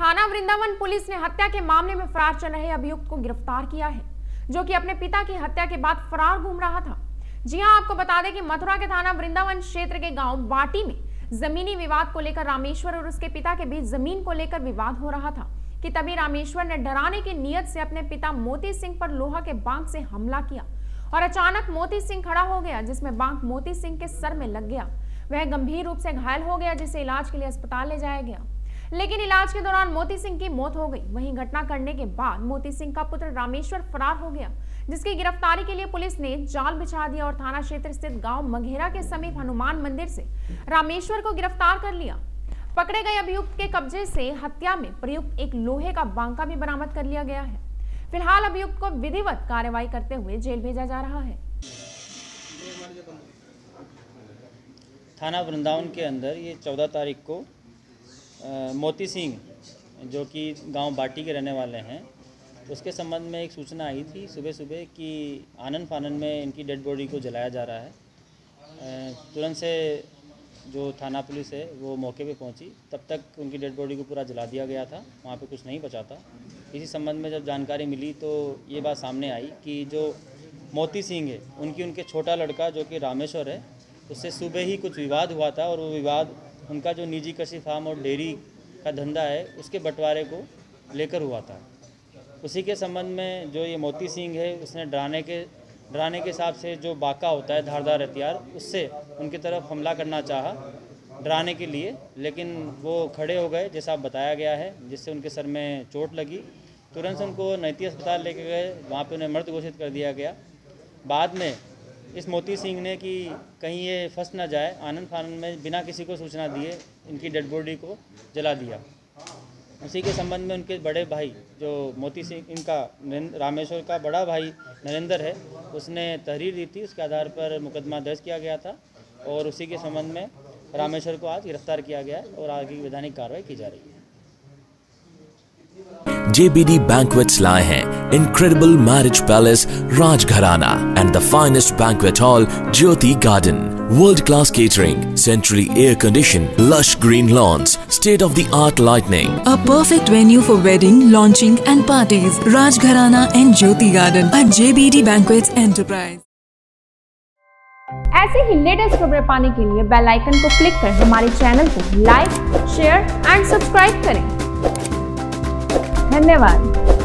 थाना वृंदावन पुलिस ने हत्या के मामले में फरार चल रहे अभियुक्त को गिरफ्तार किया है, जो कि अपने पिता की हत्या के बाद फरार घूम रहा था। जी हां, आपको बता दें कि मथुरा के थाना वृंदावन क्षेत्र के गांव बाटी में जमीनी विवाद को लेकर रामेश्वर और उसके पिता के बीच जमीन को लेकर विवाद हो रहा था कि तभी रामेश्वर ने डराने की नीयत से अपने पिता मोती सिंह पर लोहा के बांक से हमला किया और अचानक मोती सिंह खड़ा हो गया, जिसमें बांक मोती सिंह के सर में लग गया। वह गंभीर रूप से घायल हो गया, जिसे इलाज के लिए अस्पताल ले जाया गया, लेकिन इलाज के दौरान मोती सिंह की मौत हो गई। वहीं घटना करने के बाद मोती सिंह का पुत्र रामेश्वर फरार हो गया, जिसकी गिरफ्तारी के लिए पुलिस ने जाल बिछा दिया और थाना क्षेत्र स्थित गांव मघेरा के समीप हनुमान मंदिर से रामेश्वर को गिरफ्तार कर लिया। पकड़े गए अभियुक्त के कब्जे से हत्या में प्रयुक्त एक लोहे का बांका भी बरामद कर लिया गया है। फिलहाल अभियुक्त को विधिवत कार्रवाई करते हुए जेल भेजा जा रहा है। थाना वृंदावन के अंदर ये 14 तारीख को मोती सिंह, जो कि गांव बाटी के रहने वाले हैं, उसके संबंध में एक सूचना आई थी सुबह सुबह कि आनन फानन में इनकी डेड बॉडी को जलाया जा रहा है। तुरंत से जो थाना पुलिस है वो मौके पे पहुंची, तब तक उनकी डेड बॉडी को पूरा जला दिया गया था, वहाँ पे कुछ नहीं बचा था। इसी संबंध में जब जानकारी मिली तो ये बात सामने आई कि जो मोती सिंह है उनके छोटा लड़का जो कि रामेश्वर है, उससे सुबह ही कुछ विवाद हुआ था और वो विवाद उनका जो निजी कृषि फार्म और डेयरी का धंधा है उसके बंटवारे को लेकर हुआ था। उसी के संबंध में जो ये मोती सिंह है उसने डराने के हिसाब से जो बाका होता है, धारदार हथियार, उससे उनकी तरफ हमला करना चाहा डराने के लिए, लेकिन वो खड़े हो गए जैसा बताया गया है, जिससे उनके सर में चोट लगी। तुरंत उनको नैती अस्पताल लेके गए, वहाँ पे उन्हें मृत घोषित कर दिया गया। बाद में इस मोती सिंह ने कि कहीं ये फंस ना जाए, आनन फानन में बिना किसी को सूचना दिए इनकी डेड बॉडी को जला दिया। उसी के संबंध में उनके बड़े भाई जो मोती सिंह, इनका रामेश्वर का बड़ा भाई नरेंद्र है, उसने तहरीर दी थी, उसके आधार पर मुकदमा दर्ज किया गया था और उसी के संबंध में रामेश्वर को आज गिरफ्तार किया गया है और आगे की वैधानिक कार्रवाई की जा रही है। JBD Banquets लाए हैं Incredible Marriage Palace Rajgharana and the finest banquet hall Jyoti Garden. World-class catering, centrally air-conditioned, lush green lawns, state-of-the-art lighting. A perfect venue for wedding, launching and parties. Rajgharana and Jyoti Garden at JBD Banquets Enterprise. ऐसे ही latest खबरें पाने के लिए bell icon को click कर हमारे channel को like, share and subscribe करें। धन्यवाद।